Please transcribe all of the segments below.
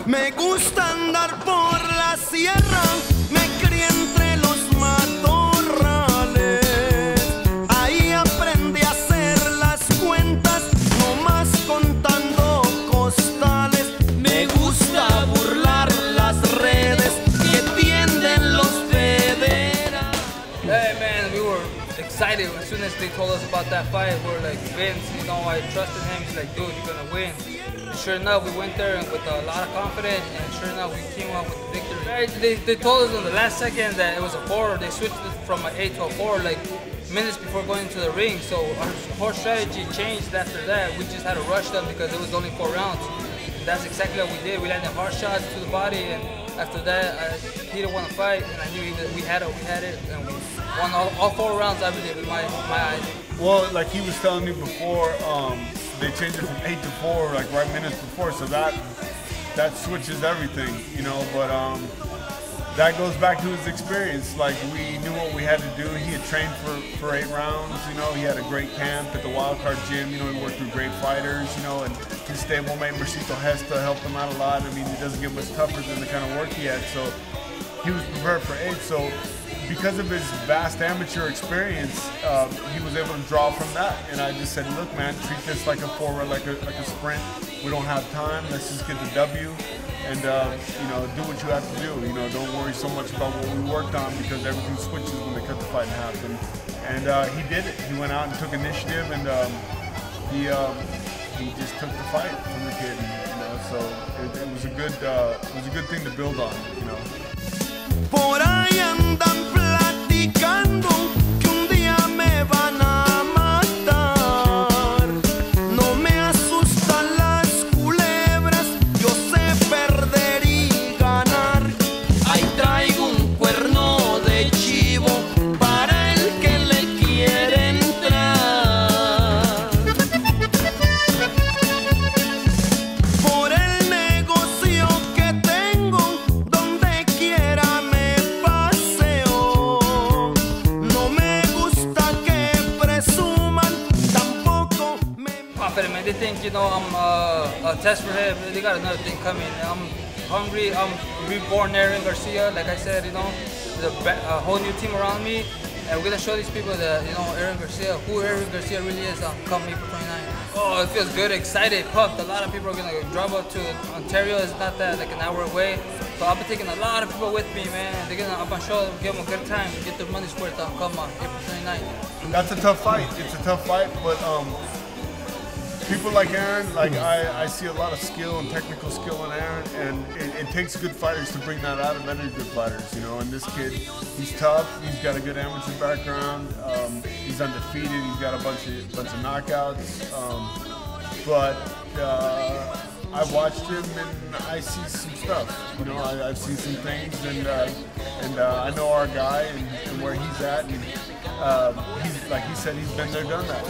Me gusta andar por la sierra, me crié entre los matorrales. Ahí aprendí a hacer las cuentas, no más contando costales. Me gusta burlar las redes que tienden los federales. Hey man, we were excited as soon as they told us about that fight. We were like, Vince, you know, I trusted him. He's like, dude, you're gonna win. Sure enough, we went there with a lot of confidence, and sure enough, we came out with the victory. Right? They told us in the last second that it was a 4. They switched it from an 8 to a 4, like minutes before going into the ring. So our whole strategy changed after that. We just had to rush them because it was only 4 rounds. And that's exactly what we did. We landed hard shots to the body, and after that, he didn't want to fight, and I knew that we had it, and we won all 4 rounds, I believe, in my eyes. Well, like he was telling me before, they changed it from 8 to 4, like right minutes before, so that switches everything, you know. But that goes back to his experience. Like, we knew what we had to do. He had trained for 8 rounds, you know. He had a great camp at the Wildcard Gym, you know. He worked with great fighters, you know, and his stablemate Mercito Hesta helped him out a lot. I mean, it doesn't get much tougher than the kind of work he had, so he was prepared for 8. So because of his vast amateur experience, he was able to draw from that. And I just said, look, man, treat this like a forward, like a sprint. We don't have time. Let's just get the W, and you know, do what you have to do. You know, don't worry so much about what we worked on, because everything switches when they cut the fight in half. And he did it. He went out and took initiative, and he just took the fight from the kid. You know, so it was a good thing to build on. You know. Por ahí andan platicando que un día me van a matar. No me asustan las culebras, yo sé perder y ganar. Ahí traigo un cuerno de chivo para el que le quiere entrar. Por el negocio que tengo, donde quiera they think, you know, I'm a test for him. They got another thing coming. I'm hungry. I'm reborn Aaron Garcia. Like I said, you know, there's a whole new team around me, and we're gonna show these people that, you know, who Aaron Garcia really is come April 29th. Oh, it feels good, excited, pumped. A lot of people are gonna drive up to Ontario. It's not that like an hour away, so I'll be taking a lot of people with me, man. They're gonna up on show, give them a good time, get their money's worth on come April 29th. That's a tough fight. It's a tough fight, but people like Aaron, like I see a lot of skill and technical skill in Aaron, and it takes good fighters to bring that out of any good fighters, you know. And this kid, he's tough. He's got a good amateur background. He's undefeated. He's got a bunch of knockouts. But I've watched him, and I see some stuff. You know, I've seen some things, and I know our guy and where he's at. And, he's, like he said, he's been there, done that.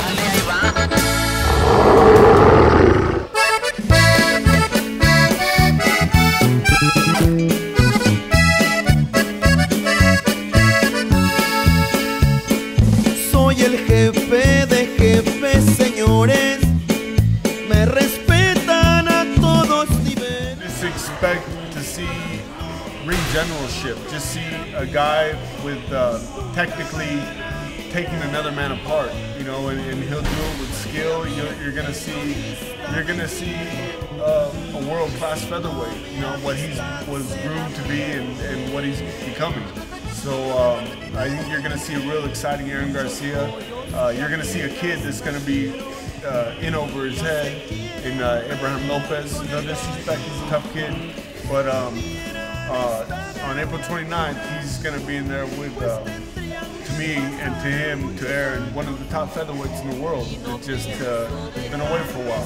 Soy el jefe de jefes, señores. Me respetan a todos niveles. Just expect to see ring generalship. Just see a guy with technically taking another man apart, you know, and he'll do it with skill. You're gonna see a world-class featherweight. You know what he was groomed to be and what he's becoming. So I think you're gonna see a real exciting Aaron Garcia. You're gonna see a kid that's gonna be in over his head in Abraham Lopez. No disrespect, he's a tough kid, but on April 29th, he's going to be in there with, to me and to him, to Aaron, one of the top featherweights in the world. It just has been away for a while.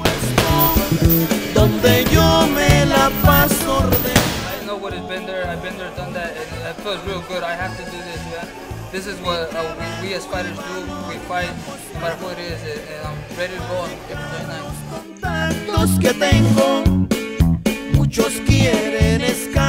I know what has been there. I've been there, done that, and it feels real good. I have to do this, man. This is what we as fighters do. We fight no matter who it is, and I'm ready to go on April 29th. Muchos quieren escapar.